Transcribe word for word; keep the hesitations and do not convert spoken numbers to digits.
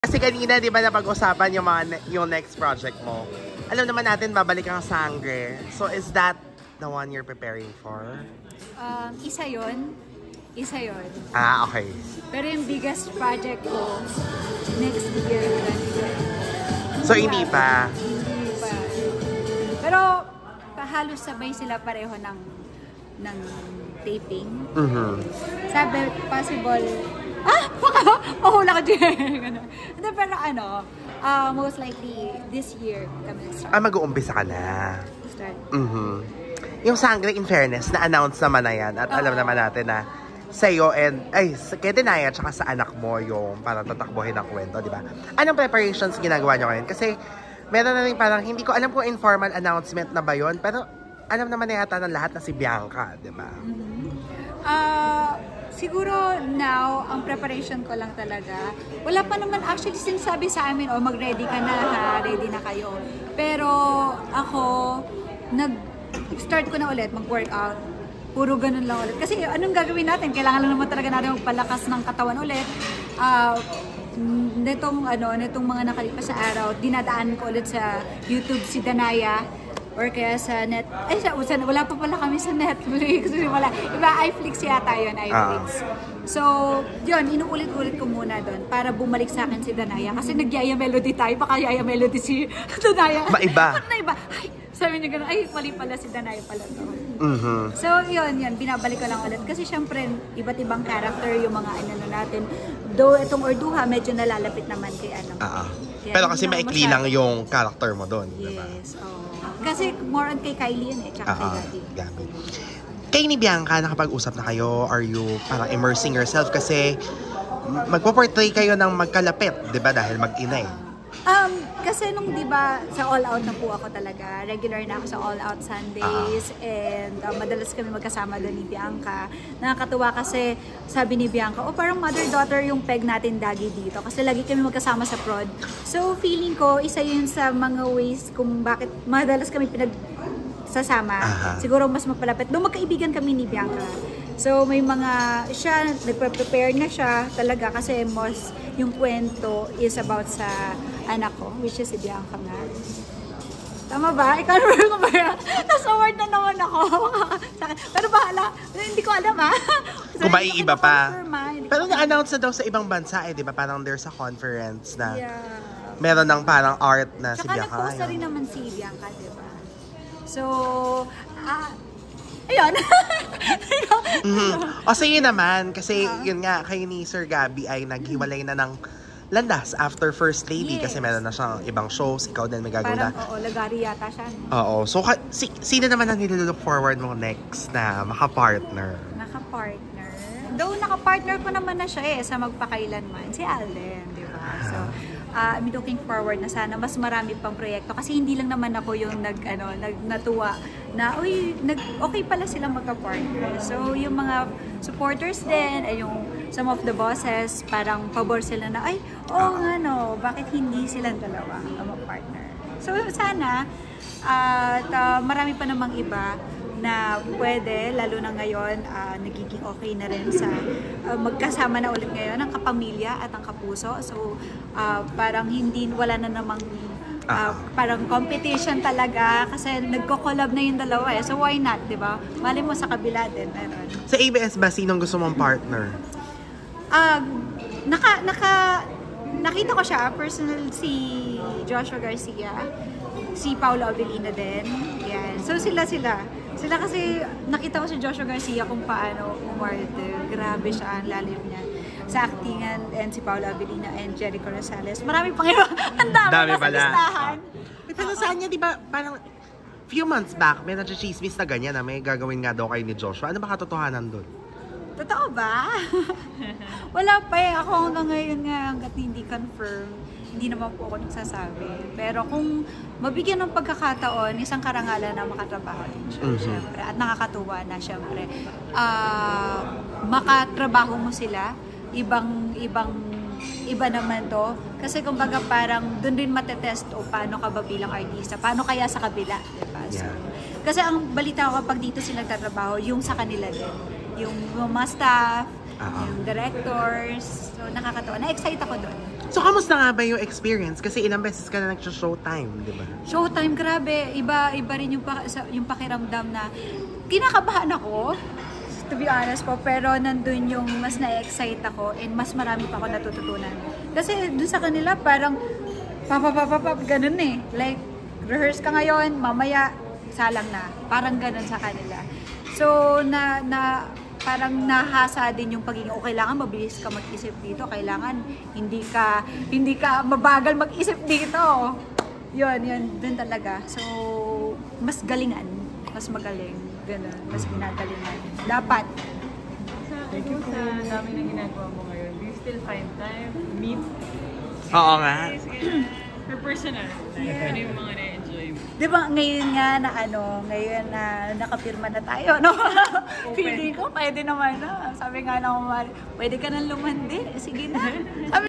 Kasi kanina, di ba, napag-usapan yung, mga ne yung next project mo. Alam naman natin, babalik ang Sangre. So, is that the one you're preparing for? Um, isa yon, Isa yon. Ah, okay. Pero yung biggest project ko, next year. So, hindi pa? Hindi pa. Pero, halos sabay sila pareho ng, ng taping. Mm-hmm. Sabi, possible, ah, baka, mahula ka dyan. Hindi, pero ano, uh, most likely, this year, kami start. Ah, mag-uumpisa ka na. Start. Mm-hmm. Yung Sangre, in fairness, na-announce naman na yan. At uh -oh. alam naman natin na sa'yo and, ay, kay Denaya, tsaka sa anak mo yung parang tatakbuhin ng kwento, di ba? Anong preparations ginagawa nyo ngayon? Kasi, meron na rin parang, hindi ko alam kung informal announcement na ba yun, pero alam naman na yata ng lahat na si Bianca, di ba? Mm-hmm. uh, siguro now, ang preparation ko lang talaga, wala pa naman actually sinasabi sa amin, oh, mag-ready ka na ha, ready na kayo. Pero ako, nag-start ko na ulit mag-workout. Puro ganun lang ulit. Kasi anong gagawin natin? Kailangan lang naman talaga natin magpalakas ng katawan ulit. Uh, netong, ano, netong mga nakalipas sa araw, dinadaan ko ulit sa YouTube si Danaya. Or kaya sa net, ay sa, wala pa pala kami sa Netflix. Wala. Iba, iFlix yata yun, iFlix. Uh. So, yun, inuulit-ulit ko muna doon para bumalik sa akin si Danaya. Kasi nag-Yaya Melody tayo, baka Yaya Melody si Danaya. Maiba. Ano na iba? Ay, sabi niya gano'n, ay, mali pala si Danaya pala to. Mm-hmm. So, yun, yun, binabalik ko lang ulit. Kasi syempre, iba't ibang character yung mga ano natin. Though itong Orduha, medyo nalalapit naman kay ano. Uh -uh. Pero kasi maikli lang yung character mo doon. Yes, diba? Oh. Kasi more on kay Kylie yun eh, tsaka uh -uh. kay Gabi. Kay ni Bianca, nakapag-usap na kayo? Are you parang immersing yourself? Kasi magpo-portray kayo ng magkalapit, di ba? Dahil mag-ina eh. Um, kasi nung di ba sa All Out na po ako talaga, regular na ako sa All Out Sundays, uh -huh. and uh, madalas kami magkasama doon ni Bianca. Nakakatuwa kasi sabi ni Bianca, oh parang mother-daughter yung peg natin dagi dito kasi lagi kami magkasama sa prod. So feeling ko, isa yun sa mga ways kung bakit madalas kami pinag sasama. Uh -huh. Siguro mas mapalapit. Doon magkaibigan kami ni Bianca. So may mga, siya, nagpe-prepare na siya talaga kasi most yung kwento is about sa anak ko, which is si Bianca nga. Tama ba? Ikaw naman ko ba yan? Tapos award na naman ako. Pero bahala, hindi ko alam ha. So, kung maiiba pa. Pero na-announce na daw sa ibang bansa eh, di ba? Parang there's a conference na yeah. meron ng parang art na tsaka si Bianca. Tsaka nag-post na rin naman si Bianca, di ba? So, ah, ayun. mm-hmm. O sige naman, kasi uh -huh. yun nga, kayo ni Sir Gabby ay naghiwalay na ng landas after First Lady. Yes. Kasi meron na siyang ibang shows, ikaw din may gagawin na. Parang, oo, lagari yata siya. Oo, so si, sino naman ang nililook forward mo next na makapartner? Nakapartner? Though nakapartner ko naman na siya eh, sa magpakailanman, si Alden, di ba? So, uh, I'm looking forward na sana mas marami pang proyekto kasi hindi lang naman ako yung nag ano nag natuwa na uy nag okay pala sila magka-partner. So yung mga supporters din ay yung some of the bosses parang pabor sila na ay oh nga no, bakit hindi silang dalawa ang mag-partner. So sana at uh, marami pa namang iba na pwede, lalo na ngayon, uh, nagiging okay na rin sa uh, magkasama na ulit ngayon ang kapamilya at ang kapuso. So, uh, parang hindi, wala na namang uh, parang competition talaga kasi nagko-collab na yung dalawa eh. So, why not, di ba? Mali mo sa kabila din, meron. Sa A B S ba, sinong gusto mong partner? Uh, naka, naka, nakita ko siya, personal si Joshua Garcia, si Paolo Avellino din. Yan. So, sila-sila. Sila kasi, nakita ko si Joshua Garcia kung paano umarte. Grabe siya, ang lalim niya. Sa actingan, and si Paolo Avellino and Jericho Rosales. Marami pang iba. Ang dami, dami nasa listahan. Uh, pero saan niya, di ba, parang few months back, may nag-chismis na ganyan na may gagawin nga daw kayo ni Joshua. Ano ba katotohanan doon? Totoo ba? Wala pa eh. Ako hanggang ngayon nga, hanggat hindi confirm, hindi naman po ako nagsasabi. Pero kung mabigyan ng pagkakataon, isang karangalan na makatrabaho din siya, mm-hmm. syempre. At nakakatuwa na, syempre. Uh, makatrabaho mo sila, ibang, ibang, iba naman to. Kasi kumbaga parang doon din matetest o paano ka ba bilang artista, paano kaya sa kabila, diba? So, yeah. Kasi ang balita ko kapag dito sila nagtatrabaho, yung sa kanila din. Yung mga staff, uh -huh. yung directors. So, nakakatawa. Na-excite ako doon. So, kamusta nga ba yung experience? Kasi ilang beses ka na nag-showtime, di ba? Showtime, grabe. Iba, iba rin yung, pa, yung pakiramdam na kinakabahan ako, to be honest po, pero nandun yung mas na-excite ako and mas marami pa ako natututunan. Kasi dun sa kanila, parang papapapapap, ganun eh. Like, rehearse ka ngayon, mamaya, salang na. Parang ganun sa kanila. So, na, na, parang nahasa din yung pagiging, o kailangan mabilis ka mag-isip dito, kailangan hindi ka, hindi ka mabagal mag-isip dito. Yun, yun, dun talaga. So, mas galingan, mas magaling, ganun, mas ginagalingan. Dapat. Thank you sa dami na ginagawa mo ngayon. Do you still find time to meet? Oo nga. For personal life, Yeah. ano yung mga na-enjoy mo? Di ba ngayon nga na ano, ngayon na nakapirma na tayo, no? Feeling ko, pwede naman na. Sabi nga ng umari, pwede ka nang lumandi. Sige na. Sabi